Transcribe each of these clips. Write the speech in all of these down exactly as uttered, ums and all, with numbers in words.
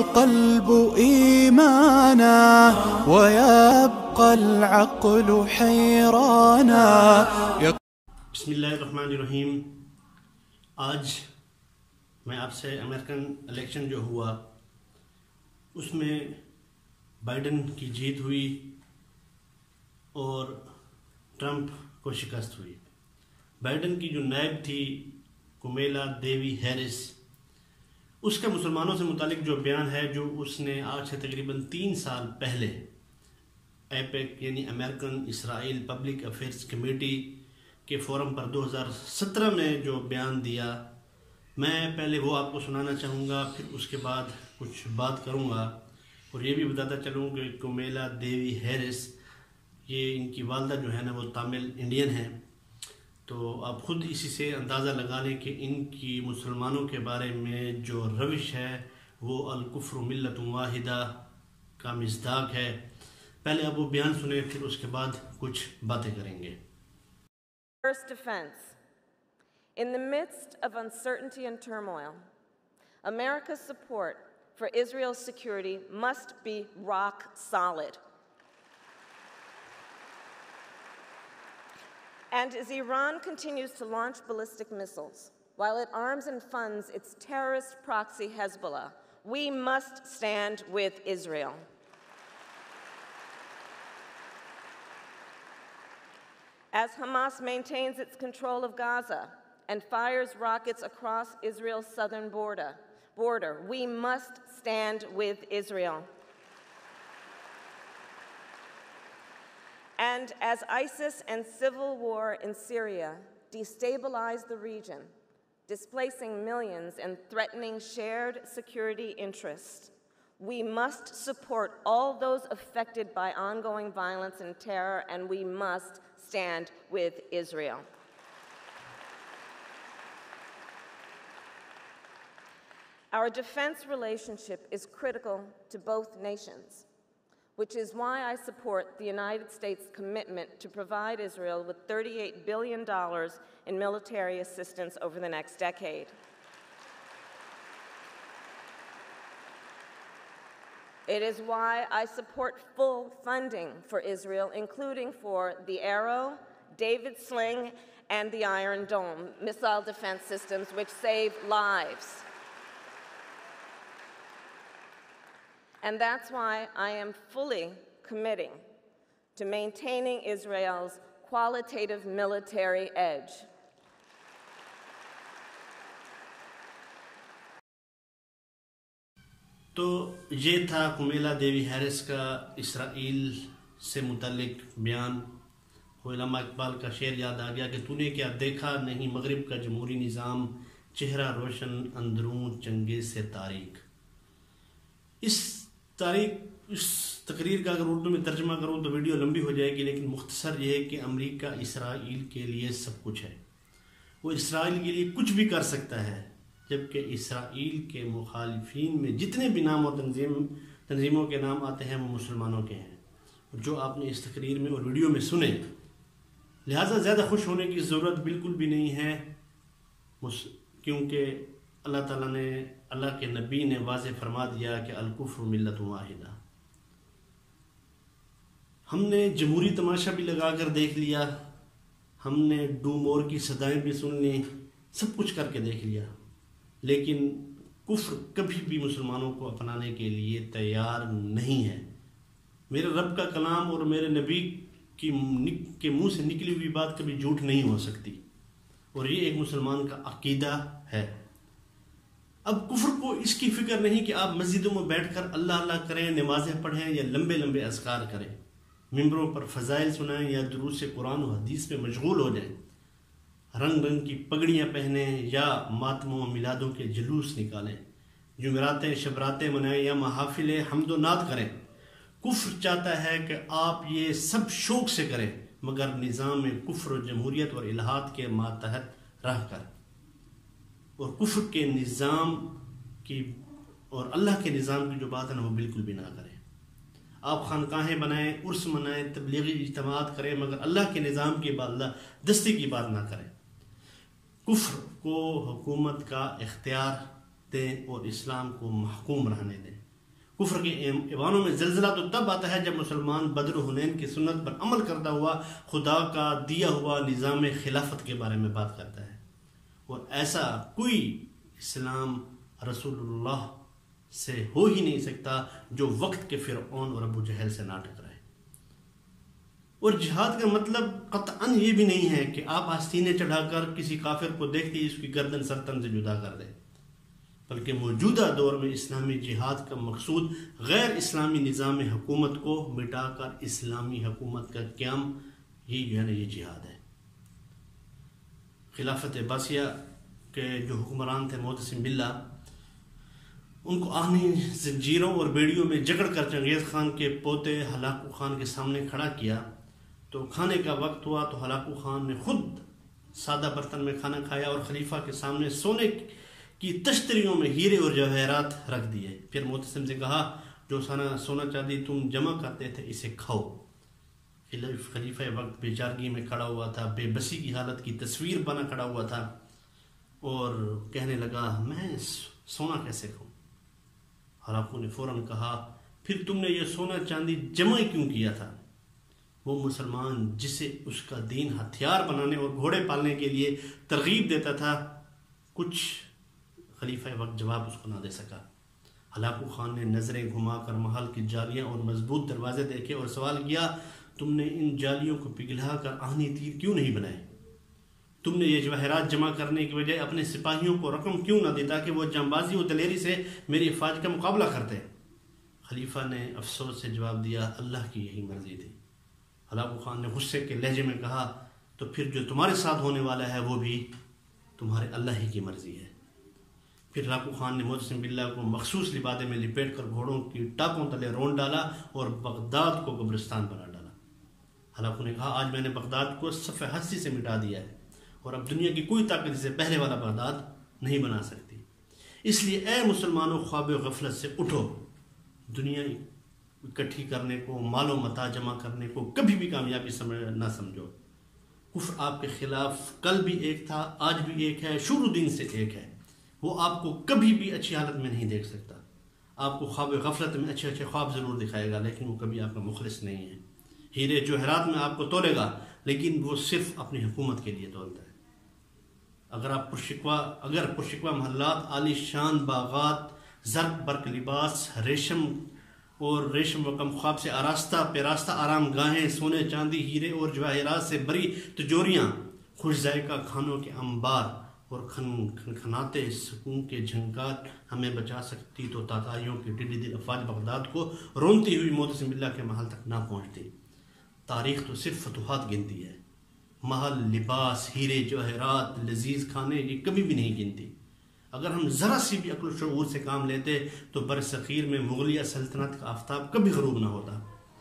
القلب إيمانا ويبقى العقل حيرانا. بسم اللہ الرحمن الرحیم. آج میں آپ سے امریکن الیکشن جو ہوا اس میں بائیڈن کی جیت ہوئی اور ٹرمپ کو شکست ہوئی. بائیڈن کی جو نائب تھی کمیلا دیوی ہیرس، اس کا مسلمانوں سے متعلق جو بیان ہے جو اس نے آج سے تقریباً تین سال پہلے ایپیک یعنی American Israel public affairs committee کے فورم پر دو ہزار سترہ میں جو بیان دیا، میں پہلے وہ آپ کو سنانا چاہوں گا، پھر اس کے بعد کچھ بات کروں گا. اور یہ بھی بتاتا چلوں کہ کمیلا دیوی ہیرس، یہ ان کی والدہ جو ہے نا وہ تامل انڈین ہیں، تو آپ خود اسی سے اندازہ لگا لیں کہ ان کی مسلمانوں کے بارے میں جو روش ہے وہ الکفر ملت واحدہ کا مصداق ہے. پہلے آپ وہ بیان سنیں، پھر اس کے بعد کچھ باتیں کریں گے. First defense. In the midst of uncertainty and turmoil, America's support for Israel's security must be rock solid. And as Iran continues to launch ballistic missiles, while it arms and funds its terrorist proxy Hezbollah, we must stand with Israel. As Hamas maintains its control of Gaza and fires rockets across Israel's southern border, border, we must stand with Israel. And as ISIS and civil war in Syria destabilize the region, displacing millions and threatening shared security interests, we must support all those affected by ongoing violence and terror, and we must stand with Israel. Our defense relationship is critical to both nations, which is why I support the United States' commitment to provide Israel with thirty-eight billion dollars in military assistance over the next decade. It is why I support full funding for Israel, including for the Arrow, David Sling, and the Iron Dome missile defense systems, which save lives. And that's why I am fully committing to maintaining Israel's qualitative military edge. تو یہ تھا کمیلا دیوی Harris کا اسرائیل سے متعلق بیان. علامہ اقبال کا شعر یاد آ گیا کہ تو نے کیا دیکھا نہیں مغرب کا جمہوری نظام، چہرہ روشن اندرون چنگیز سے تاریک. اس تاریخ اس تقریر کا اگر اردو میں ترجمہ کروں تو ویڈیو لمبی ہو جائے گی، لیکن مختصر یہ ہے کہ امریکہ اسرائیل کے لیے سب کچھ ہے. وہ اسرائیل کے لیے کچھ بھی کر سکتا ہے، جبکہ اسرائیل کے مخالفین میں جتنے بھی نام اور تنظیم تنظیموں کے نام آتے ہیں وہ مسلمانوں کے ہیں، جو آپ نے اس تقریر میں اور ویڈیو میں سنے. لہٰذا زیادہ خوش ہونے کی ضرورت بالکل بھی نہیں ہے، کیونکہ اللہ تعالیٰ نے اللہ کے نبی نے واضح فرما دیا کہ الکفر ملت واحدہ. ہم نے جمہوری تماشا بھی لگا کر دیکھ لیا، ہم نے ڈوم اور کی صدائیں بھی سن لی، سب کچھ کر کے دیکھ لیا، لیکن کفر کبھی بھی مسلمانوں کو اپنانے کے لیے تیار نہیں ہے. میرے رب کا کلام اور میرے نبی کی کے منہ سے نکلی ہوئی بات کبھی جھوٹ نہیں ہو سکتی، اور یہ ایک مسلمان کا عقیدہ ہے. اب کفر کو اس کی فکر نہیں کہ آپ مسجدوں میں بیٹھ کر اللہ اللہ کریں، نمازیں پڑھیں یا لمبے لمبے اذکار کریں، ممبروں پر فضائل سنائیں یا دروس قرآن و حدیث میں مشغول ہو جائیں، رنگ رنگ کی پگڑیاں پہنیں یا ماتموں و میلادوں کے جلوس نکالیں، جمعراتیں شبراتیں منائیں یا محافل حمد و نعت کریں. کفر چاہتا ہے کہ آپ یہ سب شوق سے کریں، مگر نظام کفر و جمہوریت اور الہات کے ماتحت رہ کر، اور کفر کے نظام کی اور اللہ کے نظام کی جو بات ہے نا وہ بالکل بھی نہ کریں. آپ خانقاہیں بنائیں، عرس منائیں، تبلیغی اجتماعات کریں، مگر اللہ کے نظام کی بات دستی کی بات نہ کریں. کفر کو حکومت کا اختیار دیں اور اسلام کو محکوم رہنے دیں. کفر کے ایوانوں میں زلزلہ تو تب آتا ہے جب مسلمان بدر و حنین کی سنت پر عمل کرتا ہوا خدا کا دیا ہوا نظام خلافت کے بارے میں بات کرتا ہے، اور ایسا کوئی اسلام رسول اللہ سے ہو ہی نہیں سکتا جو وقت کے فرعون اور ابو جہل سے نہ ٹکرائے۔ اور جہاد کا مطلب قطعاً یہ بھی نہیں ہے کہ آپ آستینے چڑھا کر کسی کافر کو دیکھتے ہی اس کی گردن سرتن سے جدا کر دیں، بلکہ موجودہ دور میں اسلامی جہاد کا مقصود غیر اسلامی نظام حکومت کو مٹا کر اسلامی حکومت کا قیام، یہ جو ہے نا یہ جہاد ہے۔ خلافت عباسیہ کے جو حکمران تھے معتصم باللہ، ان کو آہنی زنجیروں اور بیڑیوں میں جکڑ کر چنگیز خان کے پوتے ہلاکو خان کے سامنے کھڑا کیا تو کھانے کا وقت ہوا تو ہلاکو خان نے خود سادہ برتن میں کھانا کھایا اور خلیفہ کے سامنے سونے کی تشتریوں میں ہیرے اور جواہرات رکھ دیے۔ پھر معتصم سے کہا جو سانا سونا چاندی تم جمع کرتے تھے اسے کھاؤ۔ خلیفہ وقت بے چارگی میں کھڑا ہوا تھا، بے بسی کی حالت کی تصویر بنا کھڑا ہوا تھا اور کہنے لگا میں سونا کیسے کھاؤں؟ ہلاکو نے فوراً کہا پھر تم نے یہ سونا چاندی جمع کیوں کیا تھا؟ وہ مسلمان جسے اس کا دین ہتھیار بنانے اور گھوڑے پالنے کے لیے ترغیب دیتا تھا، کچھ خلیفہ وقت جواب اس کو نہ دے سکا۔ ہلاکو خان نے نظریں گھما کر محل کی جالیاں اور مضبوط دروازے دیکھے اور سوال کیا تم نے ان جالیوں کو پگھلا کر آہنی تیر کیوں نہیں بنائے؟ تم نے یہ جواہرات جمع کرنے کی بجائے اپنے سپاہیوں کو رقم کیوں نہ دی تاکہ وہ جانبازی و دلیری سے میری افواج کا مقابلہ کرتے؟ خلیفہ نے افسوس سے جواب دیا اللہ کی یہی مرضی تھی۔ ہلاکو خان نے غصے کے لہجے میں کہا تو پھر جو تمہارے ساتھ ہونے والا ہے وہ بھی تمہارے اللہ ہی کی مرضی ہے۔ پھر ہلاکو خان نے معتصم باللہ کو مخصوص لبادے میں لپیٹ کر گھوڑوں کی ٹاپوں تلے رون ڈالا اور بغداد کو قبرستان بنا ڈالا۔ ہلاکو نے کہا آج میں نے بغداد کو صفحہ ہستی سے مٹا دیا ہے اور اب دنیا کی کوئی طاقت اسے پہلے والا بغداد نہیں بنا سکتی۔ اس لیے اے مسلمانوں خواب غفلت سے اٹھو، دنیا اکٹھی کرنے کو، مال و متاع جمع کرنے کو کبھی بھی کامیابی سمجھ نہ سمجھو۔ کفر آپ کے خلاف کل بھی ایک تھا، آج بھی ایک ہے، شروع دن سے ایک ہے۔ وہ آپ کو کبھی بھی اچھی حالت میں نہیں دیکھ سکتا۔ آپ کو خواب غفلت میں اچھے اچھے خواب ضرور دکھائے گا لیکن وہ کبھی آپ کا مخلص نہیں ہے۔ ہیرے جوہرات میں آپ کو تولے گا لیکن وہ صرف اپنی حکومت کے لیے تولتا ہے۔ اگر آپ پرشکوا اگر پرشکوا محلات، عالی شان باغات، زرق برق لباس، ریشم اور ریشم و کم خواب سے آراستہ پیراستہ آرام گاہیں، سونے چاندی ہیرے اور جواہرات سے بری تجوریاں، خوش ذائقہ کھانوں کے انبار اور کھن کھنکھناتے سکون کے جھنکار ہمیں بچا سکتی تو تاتاریوں کی ٹڈی دل افواج بغداد کو رونتی ہوئی معتصم باللہ کے محل تک نہ پہنچتی۔ تاریخ تو صرف فتوحات گنتی ہے، محل، لباس، ہیرے جواہرات، لذیذ کھانے یہ کبھی بھی نہیں گنتی۔ اگر ہم ذرا سی بھی عقل و شعور سے کام لیتے تو برصغیر میں مغلیہ سلطنت کا آفتاب کبھی غروب نہ ہوتا۔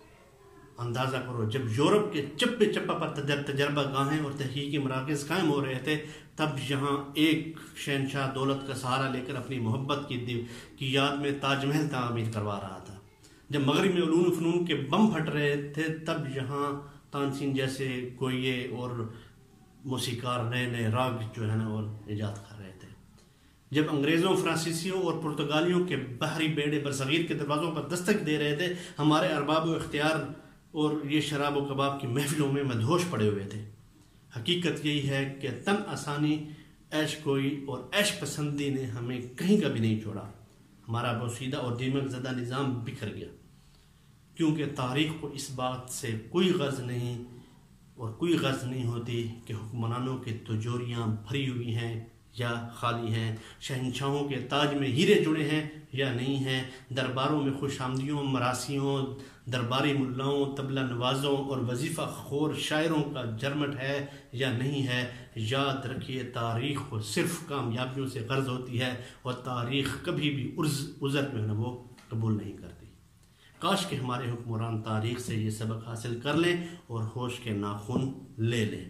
اندازہ کرو جب یورپ کے چپے چپا پر تجربہ گاہیں اور تحقیقی مراکز قائم ہو رہے تھے تب یہاں ایک شہنشاہ دولت کا سہارا لے کر اپنی محبت کی کی یاد میں تاج محل تعمیر کروا رہا تھا۔ جب مغرب میں علوم و فنون کے بم پھٹ رہے تھے تب یہاں تانسین جیسے گویے اور موسیقار نئے نئے راگ جو ہے نا اور ایجاد کر رہے تھے۔ جب انگریزوں، فرانسیسیوں اور پرتگالیوں کے بحری بیڑے برصغیر کے دروازوں پر دستک دے رہے تھے، ہمارے ارباب و اختیار اور یہ شراب و کباب کی محفلوں میں مدہوش پڑے ہوئے تھے۔ حقیقت یہی ہے کہ تن آسانی، عیش کوئی اور عیش پسندی نے ہمیں کہیں کا بھی نہیں چھوڑا۔ ہمارا بوسیدہ اور دیمک زدہ نظام بکھر گیا، کیونکہ تاریخ کو اس بات سے کوئی غرض نہیں اور کوئی غرض نہیں ہوتی کہ حکمرانوں کے تجوریاں بھری ہوئی ہیں یا خالی ہیں، شہنشاہوں کے تاج میں ہیرے جڑے ہیں یا نہیں ہیں، درباروں میں خوش آمدیوں، مراسیوں، درباری ملاؤں، طبلہ نوازوں اور وظیفہ خور شاعروں کا جرمٹ ہے یا نہیں ہے۔ یاد رکھیے تاریخ کو صرف کامیابیوں سے غرض ہوتی ہے اور تاریخ کبھی بھی عذر جو ہے نا وہ قبول نہیں کرتی۔ کاش کہ ہمارے حکمران تاریخ سے یہ سبق حاصل کر لیں اور ہوش کے ناخن لے لیں۔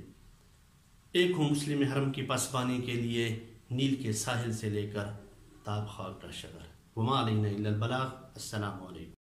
ایک ہوں مسلم حرم کی پاسبانی کے لیے نیل کے ساحل سے لے کر تاب خاک کا شگر۔ وما علینا الا البلاغ۔ السلام علیکم۔